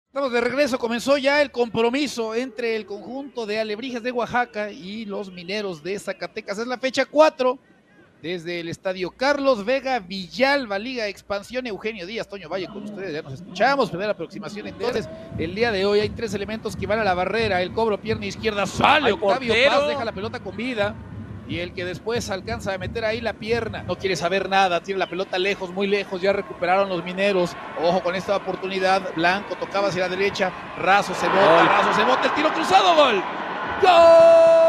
Estamos de regreso, comenzó ya el compromiso entre el conjunto de Alebrijes de Oaxaca y los Mineros de Zacatecas. Es la fecha 4 desde el estadio Carlos Vega Villalba, Liga Expansión. Eugenio Díaz, Toño Valle con ustedes, ya nos escuchamos, primera aproximación. Entonces, el día de hoy hay tres elementos que van a la barrera, el cobro, pierna izquierda, sale Octavio Paz, deja la pelota con vida, y el que después alcanza a meter ahí la pierna, no quiere saber nada, tiene la pelota lejos, muy lejos, ya recuperaron los Mineros. Ojo con esta oportunidad, Blanco tocaba hacia la derecha, Razo se bota, el tiro cruzado, gol. ¡Gol!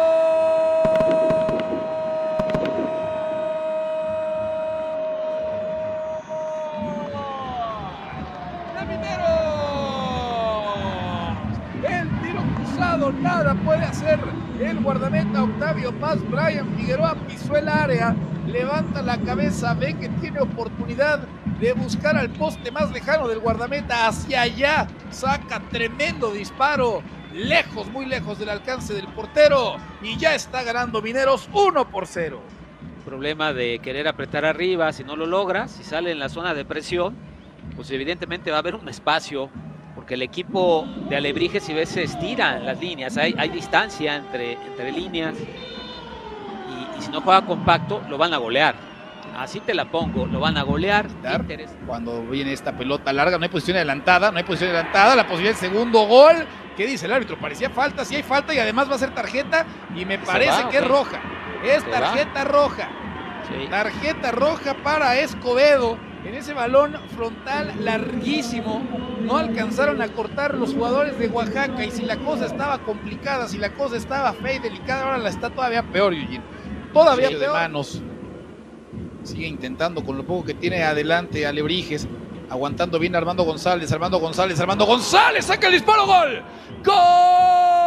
Nada puede hacer el guardameta Octavio Paz. Brian Figueroa pisó el área, levanta la cabeza, ve que tiene oportunidad de buscar al poste más lejano del guardameta, hacia allá, saca tremendo disparo, lejos, muy lejos del alcance del portero, y ya está ganando Mineros 1-0. Problema de querer apretar arriba, si no lo logra, si sale en la zona de presión, pues evidentemente va a haber un espacio, porque el equipo de Alebrijes, si ves, se estira en las líneas, hay distancia entre líneas, y si no juega compacto, lo van a golear. Así te la pongo, lo van a golear. Cuando viene esta pelota larga, no hay posición adelantada, la posibilidad del segundo gol. ¿Qué dice el árbitro? Parecía falta, sí hay falta, y además va a ser tarjeta, y me parece que es roja. Es tarjeta roja. Sí. Tarjeta roja para Escobedo. En ese balón frontal larguísimo, no alcanzaron a cortar los jugadores de Oaxaca, y si la cosa estaba complicada, si la cosa estaba fea y delicada, ahora la está todavía peor, Eugene. Todavía peor. De manos. Sigue intentando con lo poco que tiene adelante Alebrijes, aguantando bien Armando González, saca el disparo, gol. ¡Gol!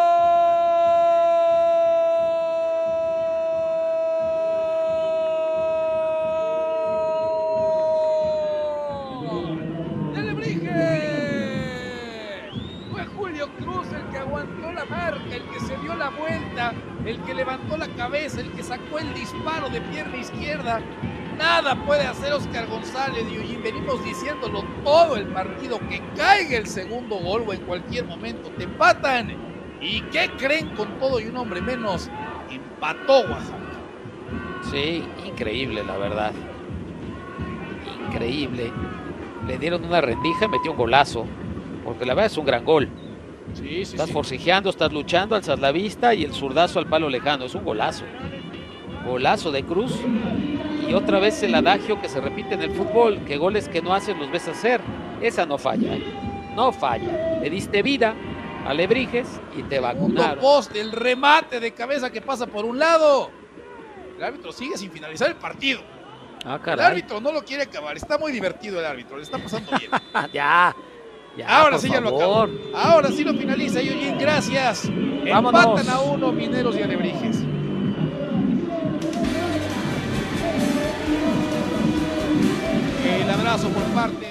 El que se dio la vuelta, el que levantó la cabeza, el que sacó el disparo de pierna izquierda. Nada puede hacer Oscar González, y venimos diciéndolo todo el partido, que caiga el segundo gol o en cualquier momento te empatan. ¿Y qué creen? Con todo y un hombre menos, empató Oaxaca. Sí, increíble la verdad. Increíble. Le dieron una rendija y metió un golazo, porque la verdad es un gran gol. Sí, estás forcejeando, estás luchando, alzas la vista y el zurdazo al palo lejano. Es un golazo. Golazo de Cruz. Y otra vez el adagio que se repite en el fútbol, que goles que no haces los ves hacer. Esa no falla, no falla. Le diste vida a Alebrijes y te vacunaron. Poste, el remate de cabeza que pasa por un lado. El árbitro sigue sin finalizar el partido. El árbitro no lo quiere acabar. Está muy divertido el árbitro, le está pasando bien. Ya, ahora sí ya lo acabó. Ahora sí lo finaliza, Eugene, gracias. Vámonos. Empatan a 1 Mineros y Alebrijes. El abrazo por parte